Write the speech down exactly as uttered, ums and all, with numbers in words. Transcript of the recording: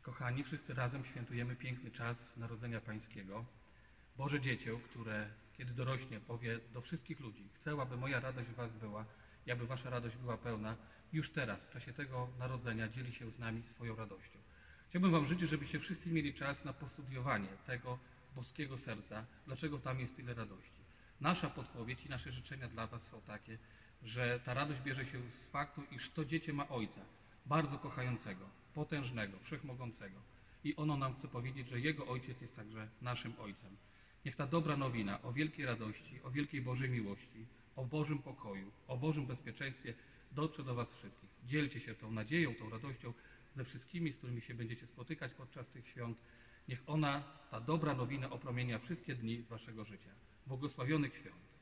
Kochani, wszyscy razem świętujemy piękny czas Narodzenia Pańskiego. Boże Dziecię, które kiedy dorośnie powie do wszystkich ludzi: chcę, aby moja radość w was była i aby wasza radość była pełna, już teraz, w czasie tego narodzenia, dzieli się z nami swoją radością. Chciałbym wam życzyć, żebyście wszyscy mieli czas na postudiowanie tego boskiego serca, dlaczego tam jest tyle radości. Nasza podpowiedź i nasze życzenia dla was są takie, że ta radość bierze się z faktu, iż to dziecię ma Ojca, bardzo kochającego, potężnego, wszechmogącego. I ono nam chce powiedzieć, że Jego Ojciec jest także naszym Ojcem. Niech ta dobra nowina o wielkiej radości, o wielkiej Bożej miłości, o Bożym pokoju, o Bożym bezpieczeństwie dotrze do was wszystkich. Dzielcie się tą nadzieją, tą radością ze wszystkimi, z którymi się będziecie spotykać podczas tych świąt. Niech ona, ta dobra nowina, opromienia wszystkie dni z waszego życia. Błogosławionych świąt.